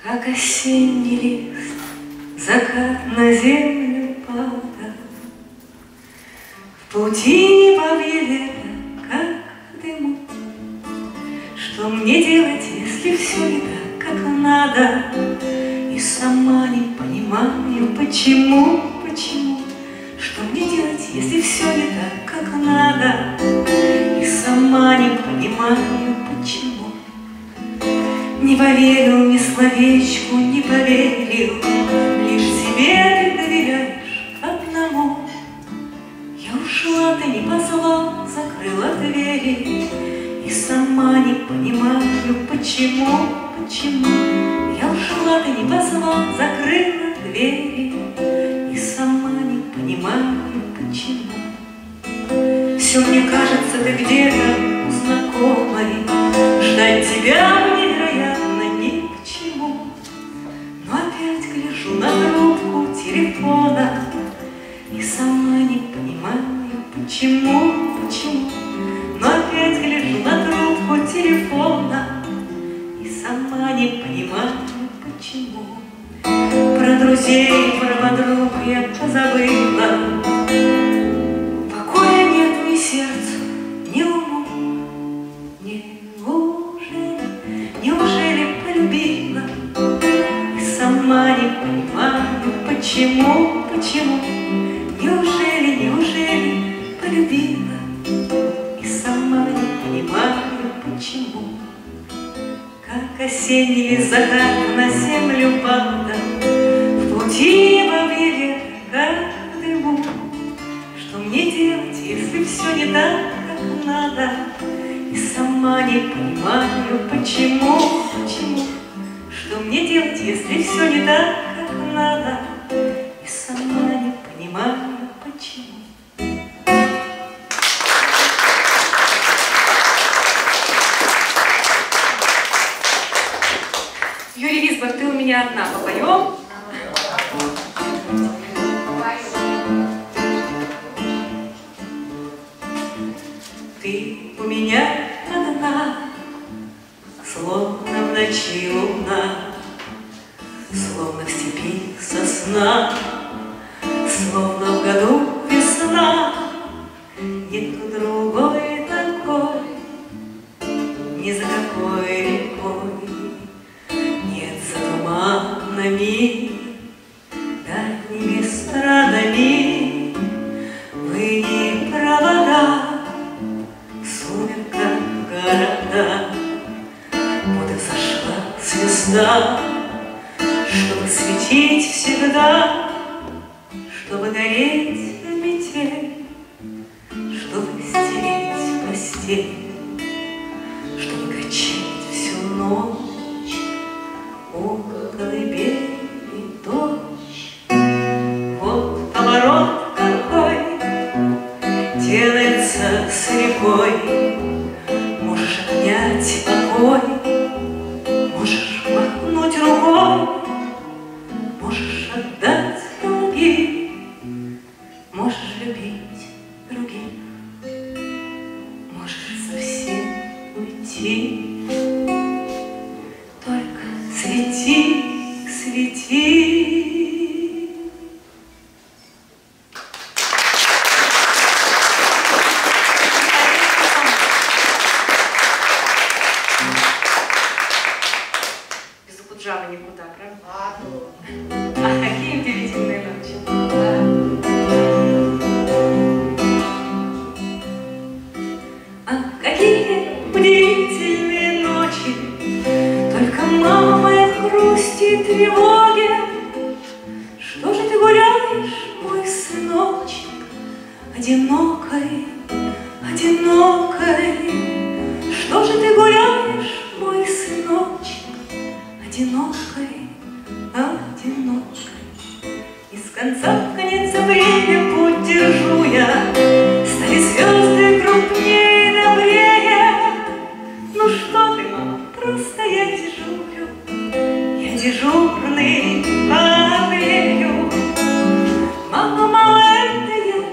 Как осенний лист, закат на землю падал, в паутине победы, как в дыму. Что мне делать, если все не так, как надо? И сама не понимаю, почему. Что мне делать, если все не так, как надо? И сама не понимаю, почему. Не поверил ни словечку, не поверил, лишь себе ты доверяешь одному. Я ушла, ты не позвал, закрыла двери, и сама не понимаю, почему. Я ушла, ты не позвал, закрыла двери, и сама не понимаю, почему. Все мне кажется, ты где-то у знакомой, ждать тебя невероятно ни к чему. Но опять гляжу на трубку телефона и сама не понимаю, почему. Но опять гляжу на трубку телефона и сама не понимаю, почему. Про друзей, про подруг я позабыла. Покоя нет ни сердцу, ни уму. Неужели полюбила и сама не понимаю, почему. Неужели полюбила и сама не понимаю, почему. Как осенний закат на землю падал, в паутине бабье, как в дыму. Что мне делать, если все не так, как надо? И сама не понимаю, почему. Что мне делать, если все не так, как надо? И сама не понимаю, почему. Юрий Висбор, ты у меня одна, попоем? Ты у меня одна, словно в ночи луна, словно в степи сосна, словно в году весна. Нету другой такой, ни за какой рекой, нет за туманами, дальними странами. Вы не провода, сумерка города. Вот и взошла звезда, чтобы светить всегда, чтобы гореть в метель, чтобы стереть постель, чтобы качать всю ночь около колыбели дождь. Вот поворот какой делается с рекой. Можешь отнять покой, можешь махнуть рукой, можешь отдать другим, можешь любить других, можешь совсем уйти. Только свети, свети. Жаба никуда, правда? А какие удивительные ночи. А какие удивительные ночи. Только мама моя в грусти и тревоге. Что же ты гуляешь, мой сыночек, одинокой, одинокой? Что же ты гуляешь, мой сыночек, одинокой, одинокой? Из конца в конец апреля путь держу я, стали звезды крупнее и добрее. Ну что ты, мама, просто я дежурю, я дежурный по апрелю. Мама, мама, это я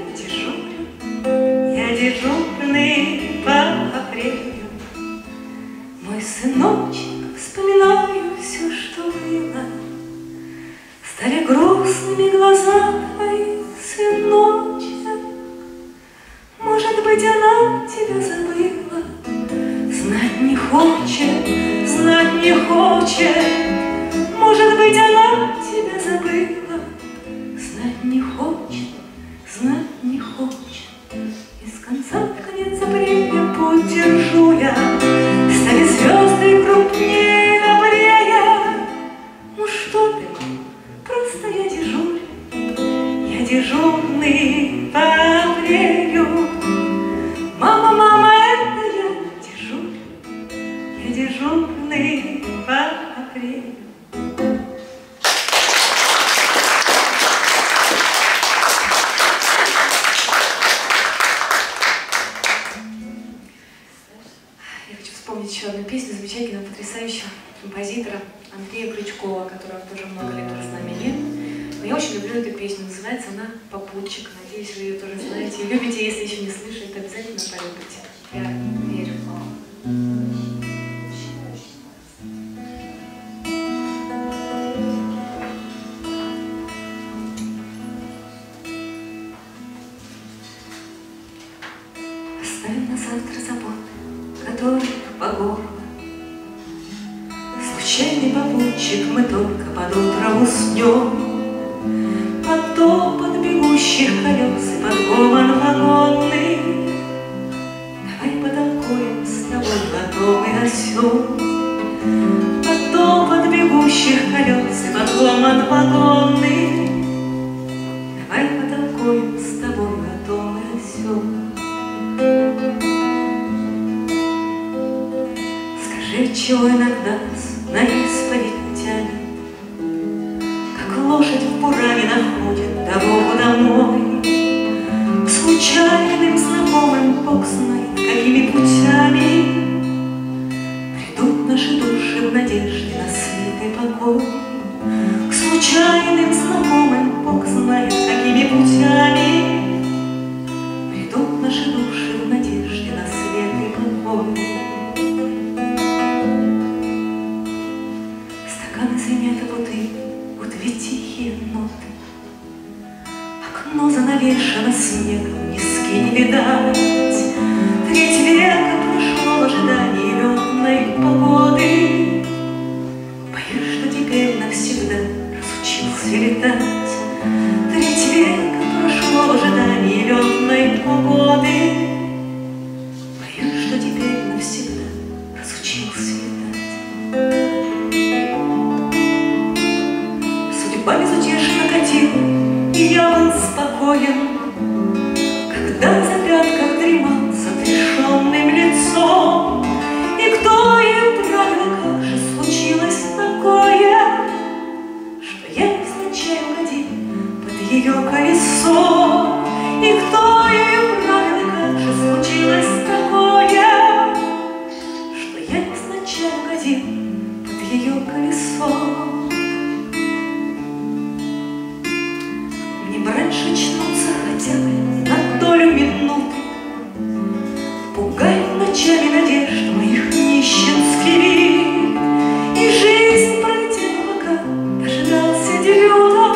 дежурный по апрелю. Мой сыночек, вспоминаю все, что было. Стали грустными глаза твои, сыночек. Может быть, она тебя забыла. Знать не хочет, знать не хочет. Может быть, она тебя забыла. Знать не хочет, знать не хочет. Из конца в конец апреля путь держу я. Стали звезды крупнее добрее. Ну что ты, просто я дежурю. Я дежурный по апрелю. Мама, мама, это я дежурю. Я дежурный по апрелю. Еще одну песню замечательного, потрясающего композитора Андрея Крючкова, которого тоже много лет уже с нами нет. Но я очень люблю эту песню, называется она «Попутчик». Надеюсь, вы ее тоже знаете и любите. Если еще не слышали, то обязательно полюбите. Я верю. Оставим на завтра заботы, которые по горло. Случайный попутчик, мы только под утро уснем. Под топот бегущих колес и под гомон вагонный. Давай потолкуем с тобой лотом и осем. Под топот бегущих колес и под гомон вагонный. Давай потолкуем с тобой лотом и осем. Чего иногда нас на исповедь тянет, как лошадь в буране находит дорогу домой. К случайным знакомым Бог знает, какими путями придут наши души в надежде на свет и покой. К случайным знакомым Бог знает, какими путями придут наши души в надежде на свет и покой. Звенят бутыль, вот ведь тихие ноты. Окно занавешено снегом, низки не видать. Треть века прошло в ожидании летной погоды. Боюсь, что теперь навсегда разучился летать. Треть века прошло в ожидании летной погоды. Боюсь, что теперь навсегда разучился летать. Безутешно катил, и я был спокоен, когда в запятках дремал с отрешенным лицом. И кто ей правил, как же случилось такое, что я невзначай угодил под ее колесо. И кто ей правил, как же случилось такое, что я невзначай угодил под ее колесо. Раньше очнуться хотя бы на долю минуты. Пугает ночами надежд моих нищенский вид. И жизнь пролетела, пока дождался дебюта.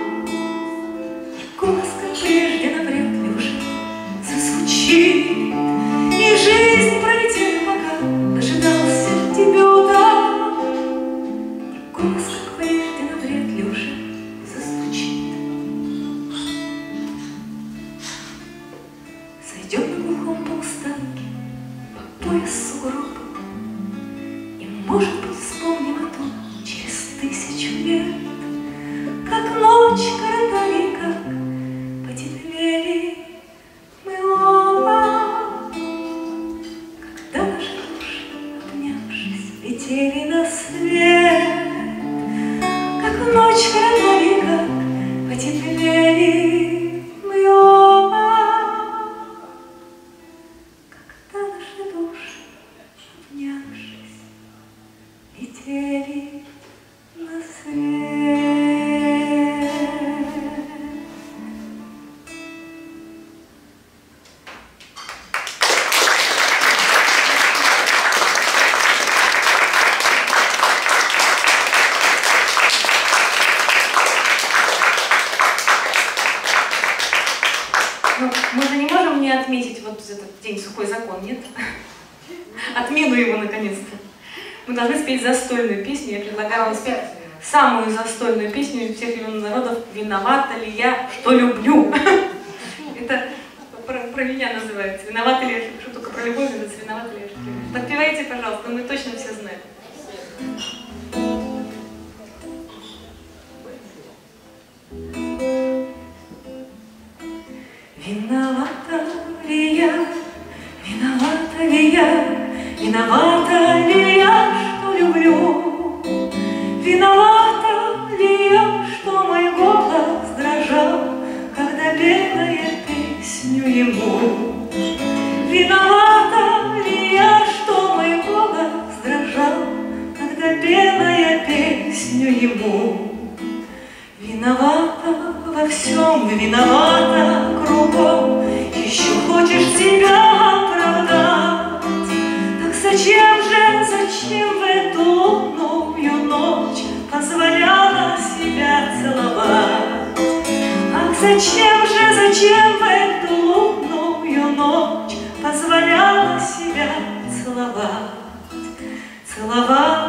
И голос, как прежде, навряд ли уже зазвучит. И жизнь пролетела, пока дождался дебюта. И голос, как прежде, навряд ли уже зазвучит. Идем на глухом полустанке по пояс сугроба. И, может быть, вспомним о том через 1000 лет, как ночь коротали, как потеплели мы оба, когда наши души, обнявшись, летели на свет. Как ночь коротали, как потеплели мы оба, летели на свет. отмену его наконец-то. Мы должны спеть застольную песню. Я предлагаю вам спеть самую застольную песню из всех времен народов «Виновата ли я, что люблю». Это про меня называется. Виновата ли я, что только про любовь, называется «Виновата ли я, что люблю». Подпевайте, пожалуйста, мы точно все знаем. Виновата ли я, виновата ли я, виновата ли я, что люблю? Виновата ли я, что мой голос дрожал, когда пела я песню ему? Виновата ли я, что мой голос дрожал, когда пела я песню ему? Виновата во всем, виновата кругом, еще хочешь себя оправдать. Так зачем в эту лунную ночь позволяла себя целовать? Ах, зачем в эту лунную ночь позволяла себя целовать? Целовал,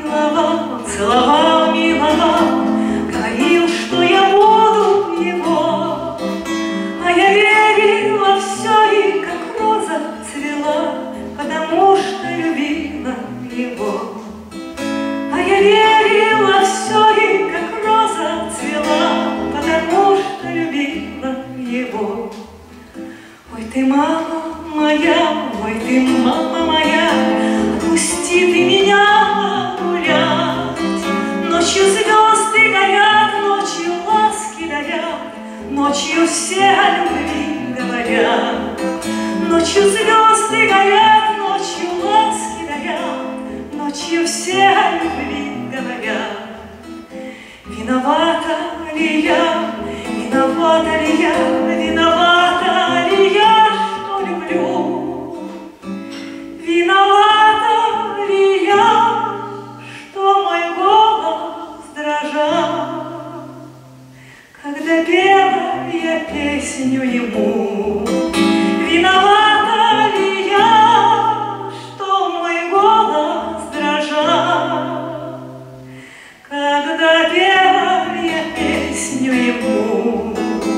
миловал, говорил, что я буду его, а я верила все, и как роза цвела, потому что любила его. А я верила все, и как роза цвела, потому что любила его. Ой, ты, мама моя, ой, ты, мама моя, отпусти ты меня гулять. Ночью звезды горят, ночью ласки дарят, ночью все о любви говорят. Ночью звезды горят, ночью ласки дарят, ночью все о любви говорят. Виновата ли я, виновата ли я, виновата ли я, что люблю? Виновата ли я, что мой голос дрожал, когда пела я песню ему? Виновата ли я, что мой голос дрожал, когда пела я песню ему?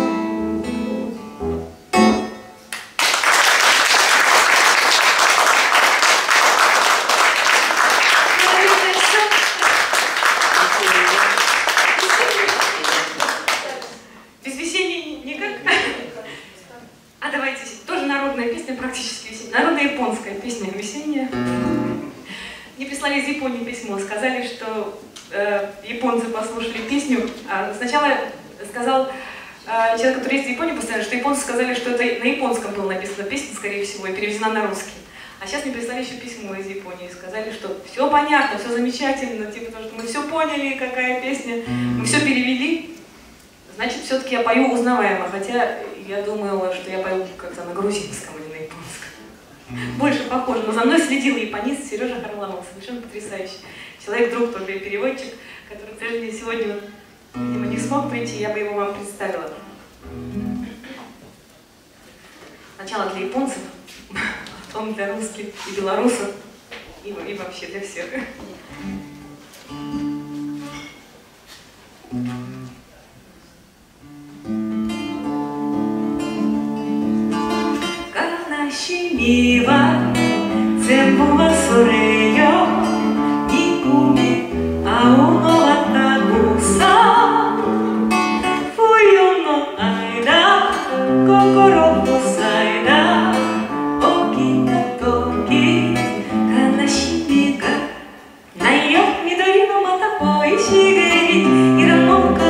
Без весенней никак? А давайте, тоже народная песня, практически весенняя. Народная японская песня весенняя. Мне прислали из Японии письмо, сказали, что японцы послушали песню. Сначала сказал человек, который есть в Японии постоянно, что японцы сказали, что это на японском была написана песня, скорее всего, и переведена на русский. А сейчас мне прислали еще письмо из Японии, сказали, что все понятно, все замечательно, типа, потому что мы все поняли, какая песня, мы все перевели. Значит, все-таки я пою узнаваемо, хотя я думала, что я пою как-то на грузинском или на японском. Больше похоже, но за мной следил японист Сережа Харламов, совершенно потрясающий человек, друг, тоже и переводчик, который, к сожалению, сегодня, видимо, не смог прийти, я бы его вам представила. Сначала для японцев, потом для русских и белорусов, и вообще для всех. Канашимива, цембу васуреё, никуми, ауно ватагуса, фую но айда, кокоро мусайда, окита токи, канашими га, найо мидори но мата поишигери, ирамока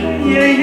раньше я